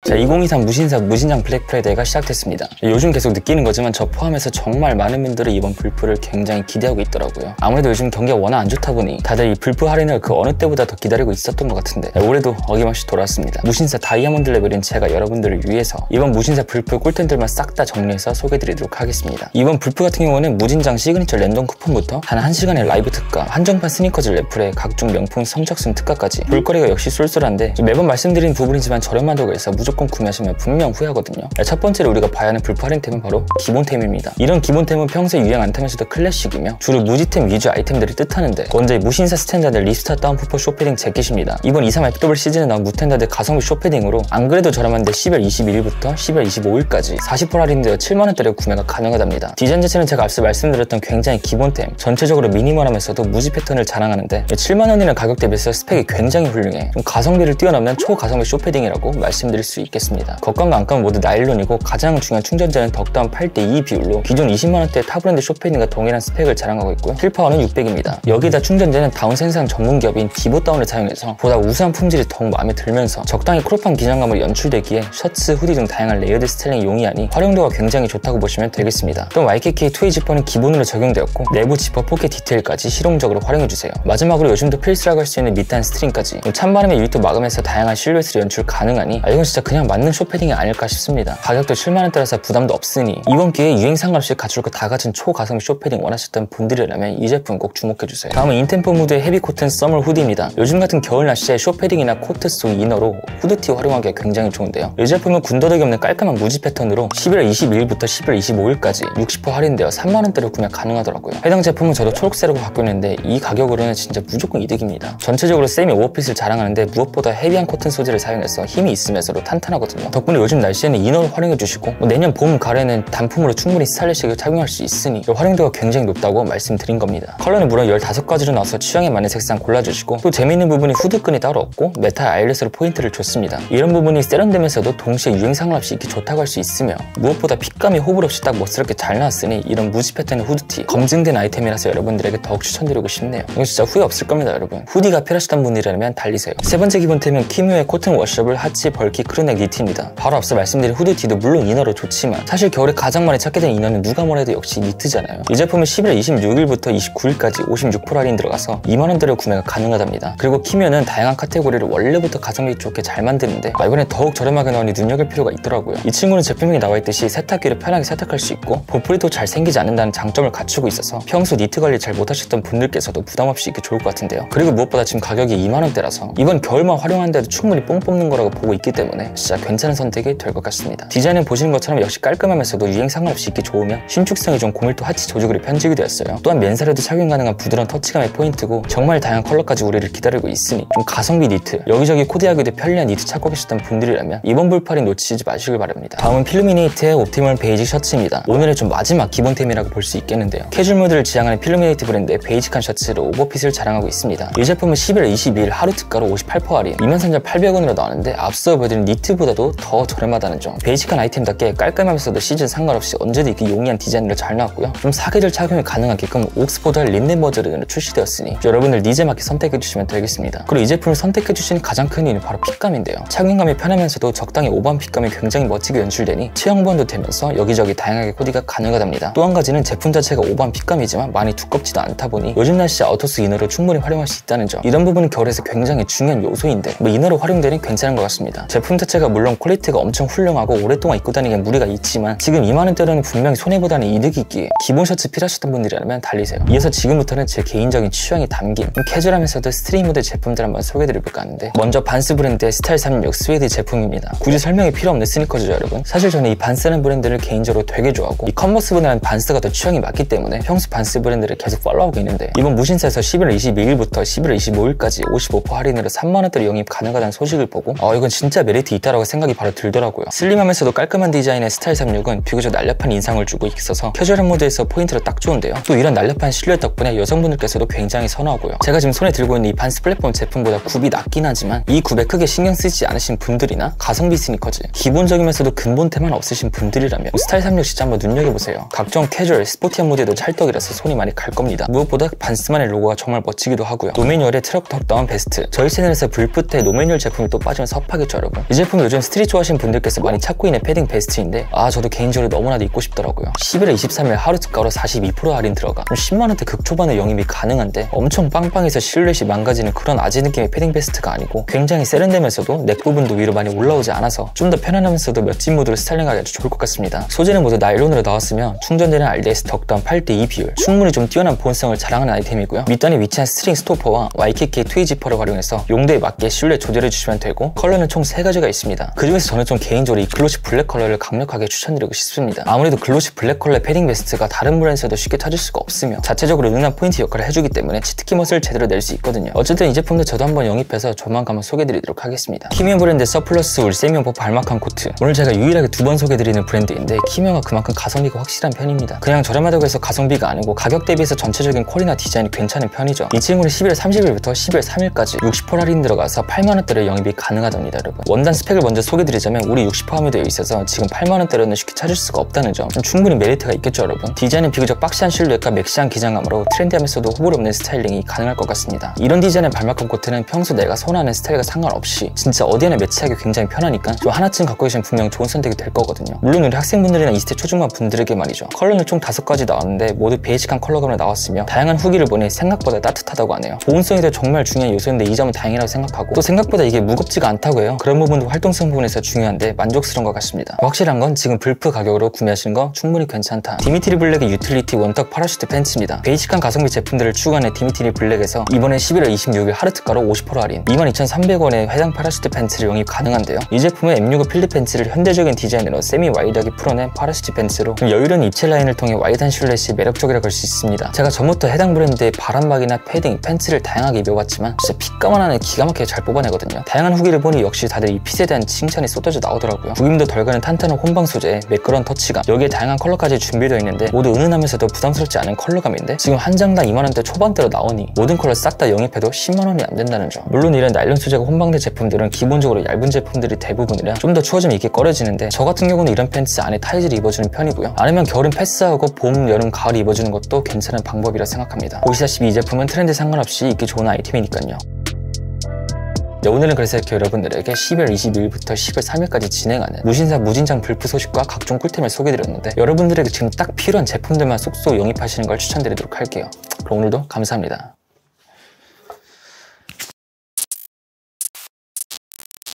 자, 2023 무신사 무신장 블랙 프라이데이가 시작됐습니다. 요즘 계속 느끼는 거지만 저 포함해서 정말 많은 분들이 이번 불프를 굉장히 기대하고 있더라고요. 아무래도 요즘 경기가 워낙 안 좋다 보니 다들 이 불프 할인을 그 어느 때보다 더 기다리고 있었던 것 같은데 올해도 어김없이 돌아왔습니다. 무신사 다이아몬드 레벨인 제가 여러분들을 위해서 이번 무신사 불프 꿀템들만 싹 다 정리해서 소개해드리도록 하겠습니다. 이번 불프 같은 경우는 무진장 시그니처 랜덤 쿠폰부터 단 1시간의 라이브 특가, 한정판 스니커즈 래플에 각종 명품 성적순 특가까지 볼거리가 역시 쏠쏠한데 매번 말씀드린 부분이지만 저렴하다고 해서 무조건 구매하시면 분명 후회하거든요. 첫 번째로 우리가 봐야 하는 불프 할인템은 바로 기본템입니다. 이런 기본템은 평소에 유행 안 타면서도 클래식이며 주로 무지템 위주 아이템들을 뜻하는데 먼저 이 무신사 스탠다드 리스타 다운 푸퍼 쇼패딩 재킷입니다. 이번 23 FW 시즌에 나온 무텐다드 가성비 쇼패딩으로 안 그래도 저렴한데 10월 21일부터 10월 25일까지 40% 할인되어 7만원대로 구매가 가능하답니다. 디자인 자체는 제가 앞서 말씀드렸던 굉장히 기본템, 전체적으로 미니멀하면서도 무지 패턴을 자랑하는데 7만원이라는 가격 대비해서 스펙이 굉장히 훌륭해 좀 가성비를 뛰어넘는 초가성비 쇼패딩이라고 말씀드릴 수 있겠습니다. 겉감과 안감은 모두 나일론이고 가장 중요한 충전재는 덕다운 8:2 비율로 기존 20만원대 탑브랜드 쇼패딩과 동일한 스펙을 자랑하고 있고요. 힐파워는 600입니다. 여기다 충전재는 다운 생산 전문 기업인 디보다운을 사용해서 보다 우수한 품질이 더욱 마음에 들면서 적당히 크롭한 기장감으로 연출되기에 셔츠, 후디 등 다양한 레이어드 스타일링이 용이하니 활용도가 굉장히 좋다고 보시면 되겠습니다. 또 YKK 2A 지퍼는 기본으로 적용되었고 내부 지퍼 포켓 디테일까지 실용적으로 활용해주세요. 마지막으로 요즘도 필수라고 할 수 있는 밑단 스트링까지 찬바람의 유입도 막으면서 다양한 실루엣을 연출 가능하니 이건 진짜 그냥 맞는 쇼패딩이 아닐까 싶습니다. 가격도 7만원대라서 부담도 없으니 이번 기회에 유행 상관없이 갖출 거 다 갖춘 초가성비 쇼패딩 원하셨던 분들이라면 이 제품 꼭 주목해주세요. 다음은 인템포 무드의 헤비 코튼 서머 후디입니다. 요즘 같은 겨울 날씨에 쇼패딩이나 코트 속 이너로 후드티 활용하기가 굉장히 좋은데요. 이 제품은 군더더기 없는 깔끔한 무지 패턴으로 11월 22일부터 11월 25일까지 60% 할인되어 3만원대로 구매 가능하더라고요. 해당 제품은 저도 초록색으로 갖고 있는데 이 가격으로는 진짜 무조건 이득입니다. 전체적으로 세미 오버핏을 자랑하는데 무엇보다 헤비한 코튼 소재를 사용해서 힘이 있으면서도 탄탄하거든요. 덕분에 요즘 날씨에는 이너를 활용해주시고 내년 봄 가을에는 단품으로 충분히 스타일리시하게 착용할 수 있으니 활용도가 굉장히 높다고 말씀드린 겁니다. 컬러는 무려 15가지로 나와서 취향에 맞는 색상 골라주시고 또 재미있는 부분이 후드끈이 따로 없고 메탈 아이렛으로 포인트를 줬습니다. 이런 부분이 세련되면서도 동시에 유행 상관없이 입기 좋다고 할 수 있으며 무엇보다 핏감이 호불 없이 딱 멋스럽게 잘 나왔으니 이런 무지 패턴의 후드티 검증된 아이템이라서 여러분들에게 더욱 추천드리고 싶네요. 이거 진짜 후회 없을 겁니다 여러분. 후디가 필요하시던 분이라면 달리세요. 세 번째 기본템은 키뮤의 코튼 워셔블 하치 벌키 크루넥 니트입니다. 바로 앞서 말씀드린 후드티도 물론 이너로 좋지만 사실 겨울에 가장 많이 찾게 된 이너는 누가 뭐래도 역시 니트잖아요. 이 제품은 11월 26일부터 29일까지 56% 할인 들어가서 2만원대로 구매가 가능하답니다. 그리고 키뮤는 다양한 카테고리를 원래부터 가성비 좋게 잘 만드는데 이번에 더욱 저렴하게 나오니 눈여길 필요가 있더라고요. 이 친구는 제품명에 나와있듯이 세탁기를 편하게 세탁할 수 있고 보풀이도 잘 생기지 않는다는 장점을 갖추고 있어서 평소 니트 관리 잘 못하셨던 분들께서도 부담없이 입기 좋을 것 같은데요. 그리고 무엇보다 지금 가격이 2만원대라서 이번 겨울만 활용하는데도 충분히 뽕 뽑는 거라고 보고 있기 때문에 진짜 괜찮은 선택이 될 것 같습니다. 디자인은 보시는 것처럼 역시 깔끔하면서도 유행 상관없이 입기 좋으며 신축성이 좀 고밀도 하치 조직으로 편집이 되었어요. 또한 맨살에도 착용 가능한 부드러운 터치감의 포인트고 정말 다양한 컬러까지 우리를 기다리고 있으니 좀 가성비 니트, 여기저기 코디하기도 편리한 니트 찾고 계셨던 분들이라면 이번 불팔이 놓치지 마시길 바랍니다. 다음은 필루미네이트의 옵티멀 베이직 셔츠입니다. 오늘의 좀 마지막 기본템이라고 볼 수 있겠는데요. 캐주얼 무드를 지향하는 필루미네이트 브랜드의 베이직한 셔츠로 오버핏을 자랑하고 있습니다. 이 제품은 11월 22일 하루 특가로 58% 할인 23,800원으로 나왔는데 앞서 보여드린 니트보다도 더 저렴하다는 점. 베이직한 아이템답게 깔끔하면서도 시즌 상관없이 언제도 입기 용이한 디자인으로 잘 나왔고요. 좀 사계절 착용이 가능하게끔 옥스포드 린넨 버전으로 출시되었으니 여러분들 니즈에 맞게 선택해주시면 되겠습니다. 그리고 이 제품을 선택해주신 가장 큰 이유는 바로 핏감인데요. 착용감이 편하면서도 적당히 오버한 핏감이 굉장히 멋지게 연출되니 체형 보완도 되면서 여기저기 다양하게 코디가 가능하답니다. 또 한 가지는 제품 자체가 오버한 핏감이지만 많이 두껍지도 않다 보니 요즘 날씨에 아우터스 이너로 충분히 활용할 수 있다는 점. 이런 부분은 겨울에서 굉장히 중요한 요소인데 이너로 활용되니 괜찮은 것 같습니다. 제품 자체가 물론 퀄리티가 엄청 훌륭하고 오랫동안 입고 다니기엔 무리가 있지만 지금 2만원대로는 분명히 손해보다는 이득이 있기에 기본 셔츠 필요하셨던 분들이라면 달리세요. 이어서 지금부터는 제 개인적인 취향이 담긴 캐주얼하면서도 스트릿 무드 제품들 한번 소개해드려볼까 하는데 먼저 반스 브랜드의 스타일 36 스웨드 제품입니다. 굳이 설명이 필요 없는 스니커즈죠 여러분. 사실 저는 이 반스라는 브랜드를 개인적으로 되게 좋아하고 이 컨버스보다는 반스가 더 취향이 맞기 때문에 평소 반스 브랜드를 계속 팔로우하고 있는데 이번 무신사에서 11월 22일부터 11월 25일까지 55% 할인으로 3만원대로 영입 가능하다는 소식을 보고 이건 진짜 메리트 있다라고 생각이 바로 들더라고요. 슬림하면서도 깔끔한 디자인의 스타일 36은 비교적 날렵한 인상을 주고 있어서 캐주얼한 모드에서 포인트로 딱 좋은데요. 또 이런 날렵한 실루엣 덕분에 여성분들께서도 굉장히 선호하고요. 제가 지금 손에 들고 있는 이 반스 플랫폼 제품보다 굽이 낮긴 하지만 이 굽에 크게 신경 쓰지 않으신 분들이나 가성비 스니커즈, 기본적이면서도 근본템만 없으신 분들이라면 스타일 36 진짜 한번 눈여겨보세요. 각종 캐주얼, 스포티한 무드에도 찰떡이라서 손이 많이 갈 겁니다. 무엇보다 반스만의 로고가 정말 멋지기도 하고요. 노매뉴얼의 트럭 덕다운 베스트. 저희 채널에서 불프 때 노매뉴얼 제품이 또 빠지면 섭하겠죠 여러분. 이 제품 제품 요즘 스트릿 좋아하시는 분들께서 많이 찾고 있는 패딩 베스트인데 저도 개인적으로 너무나도 입고 싶더라고요. 11월 23일 하루 특가로 42% 할인 들어가 10만원대 극초반에 영입이 가능한데 엄청 빵빵해서 실루엣이 망가지는 그런 아재 느낌의 패딩 베스트가 아니고 굉장히 세련되면서도 넥 부분도 위로 많이 올라오지 않아서 좀 더 편안하면서도 멋진 무드로 스타일링하기 아주 좋을 것 같습니다. 소재는 모두 나일론으로 나왔으며 충전되는 RDS 덕담 8:2 비율, 충분히 좀 뛰어난 보온성을 자랑하는 아이템이고요. 밑단에 위치한 스트링 스토퍼와 YKK 트위 지퍼를 활용해서 용도에 맞게 실루엣 조절해 주시면 되고 컬러는 총 3가지가 있습니다. 그중에서 저는 좀 개인적으로 이 글로시 블랙 컬러를 강력하게 추천드리고 싶습니다. 아무래도 글로시 블랙 컬러의 패딩 베스트가 다른 브랜드에서도 쉽게 찾을 수가 없으며 자체적으로 은은한 포인트 역할을 해주기 때문에 치트키 멋을 제대로 낼 수 있거든요. 어쨌든 이 제품도 저도 한번 영입해서 조만간 소개해드리도록 하겠습니다. 키미어 브랜드 서플러스 울 세미용법 발막한 코트, 오늘 제가 유일하게 2번 소개해드리는 브랜드인데 키미어가 그만큼 가성비가 확실한 편입니다. 그냥 저렴하다고 해서 가성비가 아니고 가격 대비해서 전체적인 퀄이나 디자인이 괜찮은 편이죠. 이 친구는 11월 30일부터 10월 3일까지 60% 할인 들어가서 8만원대로 영입이 가능하답니다. 여러분, 원단 스펙을 먼저 소개드리자면 우리 60% 함유되어 있어서 지금 8만원대로는 쉽게 찾을 수가 없다는 점, 충분히 메리트가 있겠죠. 여러분, 디자인은 비교적 박시한 실루엣과 맥시한 기장감으로 트렌디하면서도 호불호 없는 스타일링이 가능할 것 같습니다. 이런 디자인의 발막한 코트는 평소 내가 선호하는 스타일과 상관없이 진짜 어디에나 매치하기 굉장히 편하니까 좀 하나쯤 갖고 계시면 분명 좋은 선택이 될 거거든요. 물론 우리 학생분들이나 20대 초중반 분들에게 말이죠. 컬러는 총 5가지 나왔는데 모두 베이직한 컬러감으로 나왔으며 다양한 후기를 보니 생각보다 따뜻하다고 하네요. 보온성이 정말 중요한 요소인데 이 점은 다행이라고 생각하고, 또 생각보다 이게 무겁지가 않다고 해요. 그런 부분도 활동성 부분에서 중요한데 만족스러운 것 같습니다. 확실한 건 지금 불프 가격으로 구매하시는 거 충분히 괜찮다. 디미트리 블랙의 유틸리티 원턱 파라슈트 팬츠입니다. 베이직한 가성비 제품들을 추구하는 디미트리 블랙에서 이번에 11월 26일 하루 특가로 50% 할인 22,300원에 해당 파라슈트 팬츠를 영입 가능한데요. 이 제품은 M65 필드 팬츠를 현대적인 디자인으로 세미 와이드하게 풀어낸 파라슈트 팬츠로 여유로운 입체 라인을 통해 와이드한 실루엣이 매력적이라고 할 수 있습니다. 제가 전부터 해당 브랜드의 바람막이나 패딩, 팬츠를 다양하게 입어봤지만 진짜 핏감 하나는 기가 막히게 잘 뽑아내거든요. 다양한 후기를 보니 역시 다들 이 핏에 대한 칭찬이 쏟아져 나오더라고요. 구김도 덜 가는 탄탄한 혼방 소재에 매끄러운 터치감, 여기에 다양한 컬러까지 준비되어 있는데 모두 은은하면서도 부담스럽지 않은 컬러감인데 지금 한 장당 2만원대 초반대로 나오니 모든 컬러 싹 다 영입해도 10만원이 안 된다는 점. 물론 이런 나일론 소재가 혼방된 제품들은 기본적으로 얇은 제품들이 대부분이라 좀 더 추워지면 이게 꺼려지는데 저 같은 경우는 이런 팬츠 안에 타이즈를 입어주는 편이고요. 아니면 겨울은 패스하고 봄, 여름, 가을 입어주는 것도 괜찮은 방법이라 생각합니다. 보시다시피 이 제품은 트렌드 상관없이 입기 좋은 아이템이니까요. 네, 오늘은 그래서 이렇게 여러분들에게 12월 22일부터 10월 3일까지 진행하는 무신사 무진장 불프 소식과 각종 꿀템을 소개해드렸는데 여러분들에게 지금 딱 필요한 제품들만 쏙쏙 영입하시는 걸 추천드리도록 할게요. 그럼 오늘도 감사합니다.